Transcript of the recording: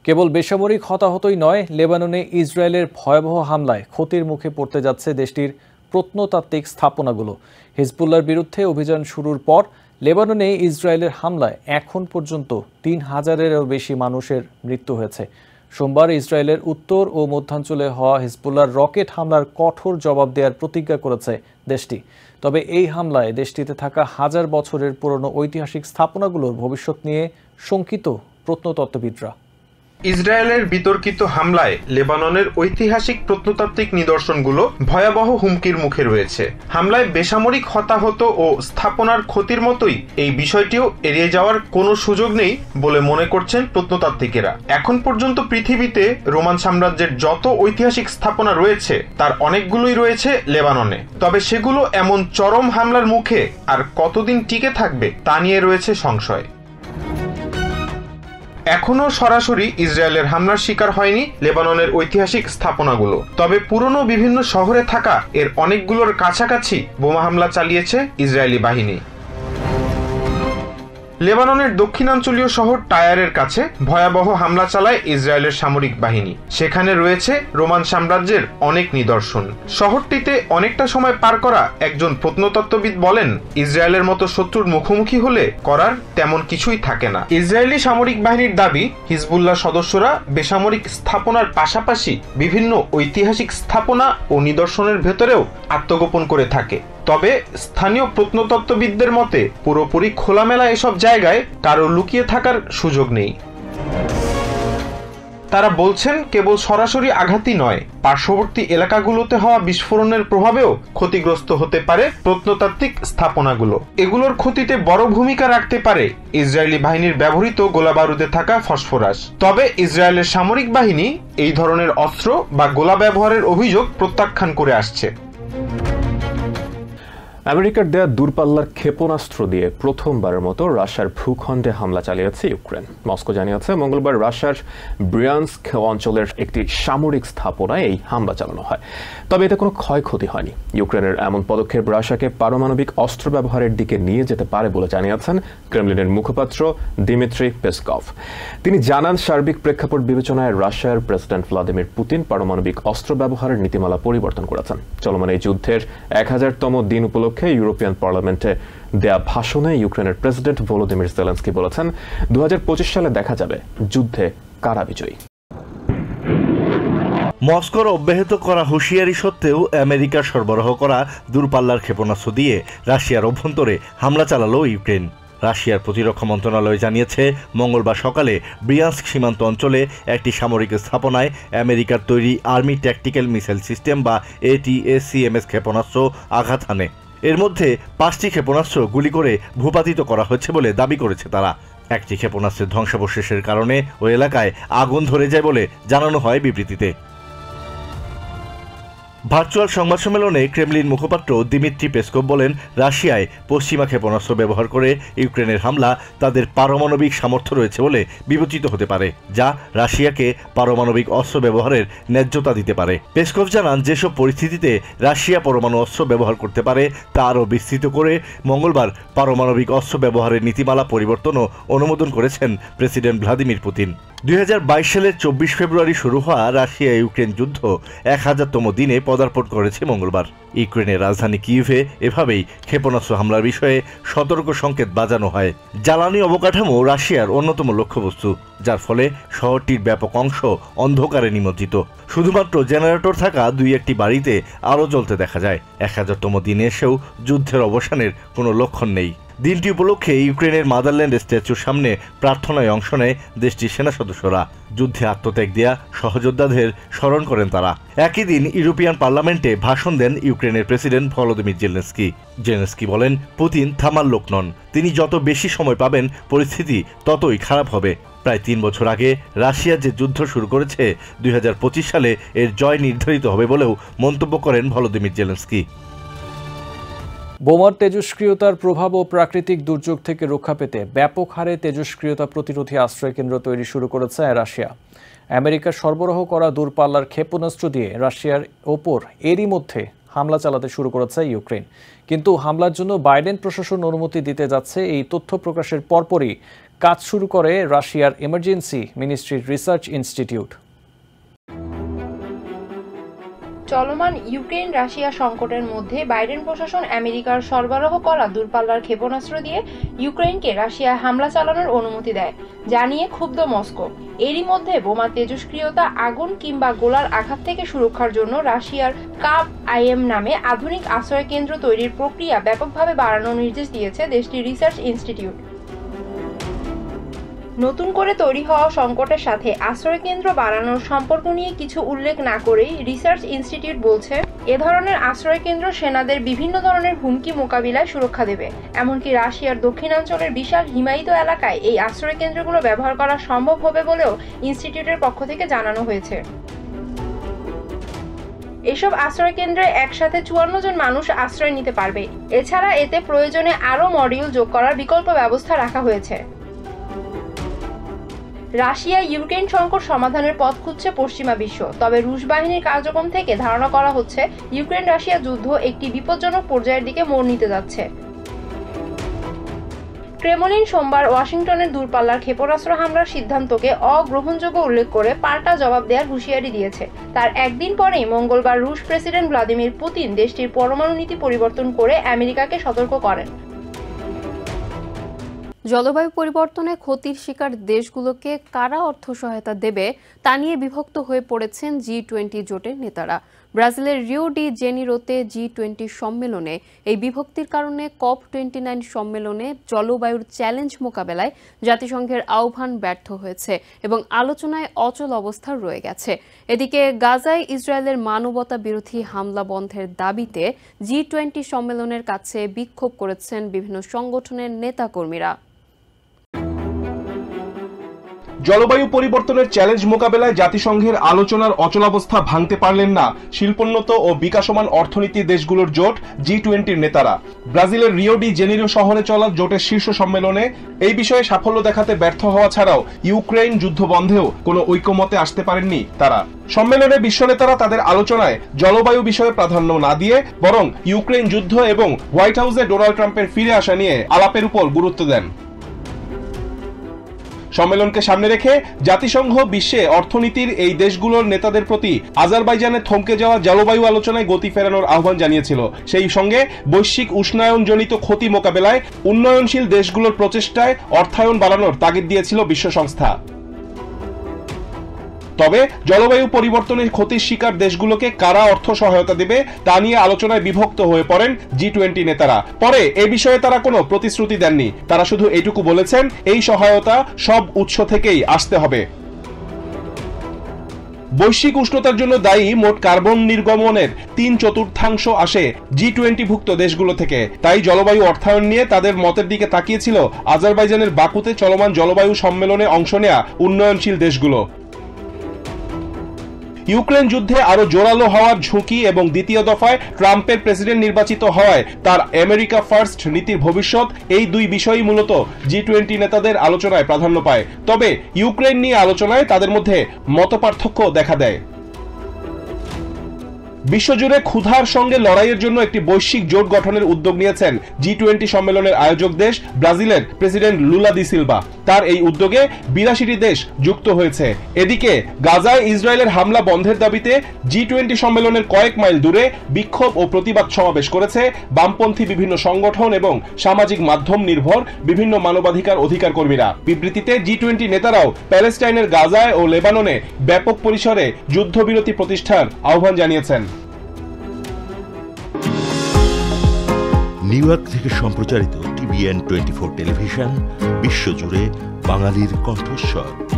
কেবল বেসামরিক হতাহতই নয়, লেবাননে ইসরায়েলের ভয়াবহ হামলায় ক্ষতির মুখে পড়তে যাচ্ছে দেশটির প্রত্নতাত্ত্বিক স্থাপনাগুলো। হিজবুল্লাহর বিরুদ্ধে অভিযান শুরুর পর লেবাননে ইসরায়েলের হামলায় এখন পর্যন্ত ৩,০০০-এরও বেশি মানুষের মৃত্যু হয়েছে। সোমবার ইসরায়েলের উত্তর ও মধ্যাঞ্চলে হওয়া হিজবুল্লাহর রকেট হামলার কঠোর জবাব দেওয়ার প্রতিজ্ঞা করেছে দেশটি। তবে এই হামলায় দেশটিতে থাকা হাজার বছরের পুরনো ঐতিহাসিক স্থাপনাগুলোর ভবিষ্যৎ নিয়ে শঙ্কিত প্রত্নতত্ত্ববিদরা। ইসরায়েলের বিতর্কিত হামলায় লেবাননের ঐতিহাসিক প্রত্নতাত্ত্বিক নিদর্শনগুলো ভয়াবহ হুমকির মুখে রয়েছে। হামলায় বেসামরিক হতাহত ও স্থাপনার ক্ষতির মতোই এই বিষয়টিও এড়িয়ে যাওয়ার কোনো সুযোগ নেই বলে মনে করছেন প্রত্নতাত্ত্বিকেরা। এখন পর্যন্ত পৃথিবীতে রোমান সাম্রাজ্যের যত ঐতিহাসিক স্থাপনা রয়েছে তার অনেকগুলোই রয়েছে লেবাননে। তবে সেগুলো এমন চরম হামলার মুখে আর কতদিন টিকে থাকবে তা নিয়ে রয়েছে সংশয়। এখনো সরাসরি ইসরায়েলের হামলার শিকার হয়নি লেবাননের ঐতিহাসিক স্থাপনাগুলো, তবে পুরনো বিভিন্ন শহরে থাকা এর অনেকগুলোর কাছাকাছি বোমা হামলা চালিয়েছে ইসরায়েলি বাহিনী। লেবাননের দক্ষিণাঞ্চলীয় শহর টায়ারের কাছে ভয়াবহ হামলা চালায় ইসরায়েলের সামরিক বাহিনী। সেখানে রয়েছে রোমান সাম্রাজ্যের অনেক নিদর্শন। শহরটিতে অনেকটা সময় পার করা একজন প্রত্নতত্ত্ববিদ বলেন, ইসরায়েলের মতো শত্রুর মুখোমুখি হলে করার তেমন কিছুই থাকে না। ইসরায়েলি সামরিক বাহিনীর দাবি, হিজবুল্লাহ সদস্যরা বেসামরিক স্থাপনার পাশাপাশি বিভিন্ন ঐতিহাসিক স্থাপনা ও নিদর্শনের ভেতরেও আত্মগোপন করে থাকে। তবে স্থানীয় প্রত্নতত্ত্ববিদদের মতে পুরোপুরি খোলামেলা এসব জায়গায় কারো লুকিয়ে থাকার সুযোগ নেই। তারা বলছেন, কেবল সরাসরি আঘাতই নয়, পার্শ্ববর্তী এলাকাগুলোতে হওয়া বিস্ফোরণের প্রভাবেও ক্ষতিগ্রস্ত হতে পারে প্রত্নতাত্ত্বিক স্থাপনাগুলো। এগুলোর ক্ষতিতে বড় ভূমিকা রাখতে পারে ইসরায়েলি বাহিনীর ব্যবহৃত গোলাবারুদে থাকা ফসফরাস। তবে ইসরায়েলের সামরিক বাহিনী এই ধরনের অস্ত্র বা গোলা ব্যবহারের অভিযোগ প্রত্যাখ্যান করে আসছে। আমেরিকার দেয়া দূরপাল্লার ক্ষেপণাস্ত্র দিয়ে প্রথমবারের মতো রাশিয়ার ভূখণ্ডে হামলা চালিয়েছে ইউক্রেন। মস্কো জানিয়েছে মঙ্গলবার রাশিয়ার ব্রিয়ানস্ক অঞ্চলের একটি সামরিক স্থাপনায় এই হামলা চালানো হয়। তবে এতে কোনো ক্ষয়ক্ষতি হয়নি। ইউক্রেনের এমন পদক্ষেপ রাশিয়াকে পারমাণবিক অস্ত্র ব্যবহারের দিকে নিয়ে যেতে পারে বলে জানিয়েছেন ক্রেমলিনের মুখপাত্র দিমিত্রি পেসকভ। তিনি জানান, সার্বিক প্রেক্ষাপট বিবেচনায় রাশিয়ার প্রেসিডেন্ট ভ্লাদিমির পুতিন পারমাণবিক অস্ত্র ব্যবহারের নীতিমালা পরিবর্তন করেছেন। চলমান এই যুদ্ধের 1000তম দিন উপলক্ষে ইউরোপিয়ান পার্লামেন্টে দেয়া ভাষণে ইউক্রেনের প্রেসিডেন্ট ভলোদিমির জেলেনস্কি বলেছেন, 2025 সালে দেখা যাবে যুদ্ধে কারা বিজয়ী। মস্কোর অব্যাহত করা হুঁশিয়ারি সত্ত্বেও আমেরিকা সরবরাহ করা দূরপাল্লার ক্ষেপণাস্ত্র দিয়ে রাশিয়ার অভ্যন্তরে হামলা চালালো ইউক্রেন। রাশিয়ার প্রতিরক্ষা মন্ত্রণালয় জানিয়েছে, মঙ্গলবার সকালে ব্রিয়ানস্ক সীমান্ত অঞ্চলে একটি সামরিক স্থাপনায় আমেরিকার তৈরি আর্মি ট্যাকটিক্যাল মিসাইল সিস্টেম বা ATACMS ক্ষেপণাস্ত্র আঘাত হানে। এর মধ্যে 5টি ক্ষেপণাস্ত্র গুলি করে ভূপাতিত করা হয়েছে বলে দাবি করেছে তারা। একটি ক্ষেপণাস্ত্রের ধ্বংসাবশেষের কারণে ওই এলাকায় আগুন ধরে যায় বলে জানানো হয় বিবৃতিতে। ভার্চুয়াল সংবাদ সম্মেলনে ক্রেমলিন মুখপাত্র দিমিত্রি পেসকভ বলেন, রাশিয়ায় পশ্চিমা ক্ষেপণাস্ত্র ব্যবহার করে ইউক্রেনের হামলা তাদের পারমাণবিক সামর্থ্য রয়েছে বলে বিবেচিত হতে পারে, যা রাশিয়াকে পারমাণবিক অস্ত্র ব্যবহারের ন্যায্যতা দিতে পারে। পেসকভ জানান, যেসব পরিস্থিতিতে রাশিয়া পরমাণু অস্ত্র ব্যবহার করতে পারে তা আরও বিস্তৃত করে মঙ্গলবার পারমাণবিক অস্ত্র ব্যবহারের নীতিমালা পরিবর্তনও অনুমোদন করেছেন প্রেসিডেন্ট ভ্লাদিমির পুতিন। 2022 সালের 24 ফেব্রুয়ারি শুরু হওয়া রাশিয়া ইউক্রেন যুদ্ধ 1000তম দিনে পদার্পণ করেছে মঙ্গলবার। ইউক্রেনের রাজধানী কিয়েভে এভাবেই ক্ষেপণাস্ত্র হামলার বিষয়ে সতর্ক সংকেত বাজানো হয়। জ্বালানি অবকাঠামো রাশিয়ার অন্যতম লক্ষ্যবস্তু, যার ফলে শহরটির ব্যাপক অংশ অন্ধকারে নিমজ্জিত। শুধুমাত্র জেনারেটর থাকা 2-1টি বাড়িতে আলো জ্বলতে দেখা যায়। 1000তম দিনে এসেও যুদ্ধের অবসানের কোনো লক্ষণ নেই। দিনটি উপলক্ষে ইউক্রেনের মাদারল্যান্ড স্ট্যাচুর সামনে প্রার্থনায় অংশ নেয় দেশটির সেনা সদস্যরা। যুদ্ধে আত্মত্যাগ দেয়া সহযোদ্ধাদের স্মরণ করেন তারা। একই দিন ইউরোপিয়ান পার্লামেন্টে ভাষণ দেন ইউক্রেনের প্রেসিডেন্ট ভলোদিমির জেলেনস্কি বলেন, পুতিন থামার লোক নন। তিনি যত বেশি সময় পাবেন পরিস্থিতি ততই খারাপ হবে। প্রায় 3 বছর আগে রাশিয়া যে যুদ্ধ শুরু করেছে, 2025 সালে এর জয় নির্ধারিত হবে বলেও মন্তব্য করেন ভলোদিমির জেলেনস্কি। বোমার তেজস্ক্রিয়তার প্রভাব ও প্রাকৃতিক দুর্যোগ থেকে রক্ষা পেতে ব্যাপক হারে তেজস্ক্রিয়তা প্রতিরোধী আশ্রয়কেন্দ্র তৈরি শুরু করেছে রাশিয়া। আমেরিকা সরবরাহ করা দূরপাল্লার ক্ষেপণাস্ত্র দিয়ে রাশিয়ার ওপর এরই মধ্যে হামলা চালাতে শুরু করেছে ইউক্রেন। কিন্তু হামলার জন্য বাইডেন প্রশাসন অনুমতি দিতে যাচ্ছে, এই তথ্য প্রকাশের পরপরই কাজ শুরু করে রাশিয়ার এমার্জেন্সি মিনিস্ট্রির রিসার্চ ইনস্টিটিউট। চলমান ইউক্রেন রাশিয়া সংকটের মধ্যে বাইডেন প্রশাসন আমেরিকার সরবরাহ করা দূরপাল্লার ক্ষেপণাস্ত্র দিয়ে ইউক্রেনকে রাশিয়ায় হামলা চালানোর অনুমতি দেয়, যা নিয়ে ক্ষুব্ধ মস্কো। এরই মধ্যে বোমা তেজস্ক্রিয়তা, আগুন কিংবা গোলার আঘাত থেকে সুরক্ষার জন্য রাশিয়ার কাব আইএম নামে আধুনিক আশ্রয় কেন্দ্র তৈরির প্রক্রিয়া ব্যাপকভাবে বাড়ানোর নির্দেশ দিয়েছে দেশটির রিসার্চ ইনস্টিটিউট। নতুন করে তৈরি হওয়া সংকটের সাথে আশ্রয়কেন্দ্র বাড়ানোর সম্পর্ক নিয়ে কিছু উল্লেখ না করেই রিসার্চ ইনস্টিটিউট বলছে, এ ধরনের আশ্রয়কেন্দ্র সেনাদের বিভিন্ন ধরনের হুমকি মোকাবিলায় সুরক্ষা দেবে। এমনকি রাশিয়ার দক্ষিণাঞ্চলের বিশাল হিমায়িত এলাকায় এই আশ্রয়কেন্দ্রগুলো ব্যবহার করা সম্ভব হবে বলেও ইনস্টিটিউটের পক্ষ থেকে জানানো হয়েছে। এসব আশ্রয়কেন্দ্রে একসাথে 54 জন মানুষ আশ্রয় নিতে পারবে। এছাড়া এতে প্রয়োজনে আরও মডিউল যোগ করার বিকল্প ব্যবস্থা রাখা হয়েছে। রাশিয়া ইউক্রেন সংকট সমাধানের পথ খুঁজছে পশ্চিমা বিশ্ব। তবে রুশ বাহিনীর কার্যক্রম থেকে ধারণা করা হচ্ছে ইউক্রেন রাশিয়া যুদ্ধ একটি বিপজ্জনক পর্যায়ের দিকে মোড় নিতে যাচ্ছে। ক্রেমলিন সোমবার ওয়াশিংটনের দূরপাল্লার ক্ষেপণাস্ত্র হামলার সিদ্ধান্তকে অগ্রহণযোগ্য উল্লেখ করে পাল্টা জবাব দেওয়ার হুঁশিয়ারি দিয়েছে। তার একদিন পরেই মঙ্গলবার রুশ প্রেসিডেন্ট ভ্লাদিমির পুতিন দেশটির পরমাণু নীতি পরিবর্তন করে আমেরিকাকে সতর্ক করেন। জলবায়ু পরিবর্তনে ক্ষতির শিকার দেশগুলোকে কারা অর্থ সহায়তা দেবে তা নিয়ে বিভক্ত হয়ে পড়েছেন G20 জোটের নেতারা। ব্রাজিলের রিও ডি জেনিরোতে G20 সম্মেলনে এই বিভক্তির কারণে COP29 সম্মেলনে জলবায়ুর চ্যালেঞ্জ মোকাবেলায় জাতিসংঘের আহ্বান ব্যর্থ হয়েছে এবং আলোচনায় অচল অবস্থা রয়ে গেছে। এদিকে গাজায় ইসরায়েলের মানবতা বিরোধী হামলা বন্ধের দাবিতে G20 সম্মেলনের কাছে বিক্ষোভ করেছেন বিভিন্ন সংগঠনের নেতাকর্মীরা। জলবায়ু পরিবর্তনের চ্যালেঞ্জ মোকাবেলায় জাতিসংঘের আলোচনার অচলাবস্থা ভাঙতে পারলেন না শিল্পোন্নত ও বিকাশমান অর্থনীতির দেশগুলোর জোট G20-র নেতারা। ব্রাজিলের রিও ডি জেনিরো শহরে চলা জোটের শীর্ষ সম্মেলনে এই বিষয়ে সাফল্য দেখাতে ব্যর্থ হওয়া ছাড়াও ইউক্রেন যুদ্ধ বন্ধেও কোনো ঐকমত্যে আসতে পারেননি তারা। সম্মেলনে বিশ্ব নেতারা তাদের আলোচনায় জলবায়ু বিষয়ে প্রাধান্য না দিয়ে বরং ইউক্রেন যুদ্ধ এবং হোয়াইট হাউসে ডোনাল্ড ট্রাম্পের ফিরে আসা নিয়ে আলাপের উপর গুরুত্ব দেন। সম্মেলনকে সামনে রেখে জাতিসংঘ বিশ্বে অর্থনীতির এই দেশগুলোর নেতাদের প্রতি আজারবাইজানে থমকে যাওয়া জলবায়ু আলোচনায় গতি ফেরানোর আহ্বান জানিয়েছিল। সেই সঙ্গে বৈশ্বিক উষ্ণায়নজনিত ক্ষতি মোকাবেলায় উন্নয়নশীল দেশগুলোর প্রচেষ্টায় অর্থায়ন বাড়ানোর তাগিদ দিয়েছিল বিশ্ব সংস্থা। তবে জলবায়ু পরিবর্তনের ক্ষতির শিকার দেশগুলোকে কারা অর্থ সহায়তা দেবে তা নিয়ে আলোচনায় বিভক্ত হয়ে পড়েন G20 নেতারা। পরে এ বিষয়ে তারা কোনো প্রতিশ্রুতি দেননি। তারা শুধু এইটুকু বলেছেন, এই সহায়তা সব উৎস থেকেই আসতে হবে। বৈশ্বিক উষ্ণতার জন্য দায়ী মোট কার্বন নির্গমনের 3/4 আসে G20-ভুক্ত দেশগুলো থেকে। তাই জলবায়ু অর্থায়ন নিয়ে তাদের মতের দিকে তাকিয়েছিল আজারবাইজানের বাকুতে চলমান জলবায়ু সম্মেলনে অংশ নেয়া উন্নয়নশীল দেশগুলো। ইউক্রেন যুদ্ধে আরো জোরালো হওয়ার ঝুঁকি এবং দ্বিতীয় দফায় ট্রাম্পের প্রেসিডেন্ট নির্বাচিত হওয়ায় তার আমেরিকা ফার্স্ট নীতির ভবিষ্যৎ, এই দুই বিষয়ই মূলত G20 নেতাদের আলোচনায় প্রাধান্য পায়। তবে ইউক্রেন নিয়ে আলোচনায় তাদের মধ্যে মতপার্থক্য দেখা দেয়। বিশ্বজুড়ে ক্ষুধার সঙ্গে লড়াইয়ের জন্য একটি বৈশ্বিক জোট গঠনের উদ্যোগ নিয়েছেন G20 সম্মেলনের আয়োজক দেশ ব্রাজিলের প্রেসিডেন্ট লুলা দি সিলভা। তার এই উদ্যোগে 82টি দেশ যুক্ত হয়েছে। এদিকে গাজায় ইসরায়েলের হামলা বন্ধের দাবিতে G20 সম্মেলনের কয়েক মাইল দূরে বিক্ষোভ ও প্রতিবাদ সমাবেশ করেছে বামপন্থী বিভিন্ন সংগঠন এবং সামাজিক মাধ্যম নির্ভর বিভিন্ন মানবাধিকার অধিকার কর্মীরা। বিবৃতিতে G20 নেতারাও প্যালেস্টাইনের গাজায় ও লেবাননে ব্যাপক পরিসরে যুদ্ধবিরতি প্রতিষ্ঠার আহ্বান জানিয়েছেন। নিউ ইয়র্ক থেকে সম্প্রচারিত TVN 24 টেলিভিশন বিশ্বজুড়ে বাঙালির কণ্ঠস্বর।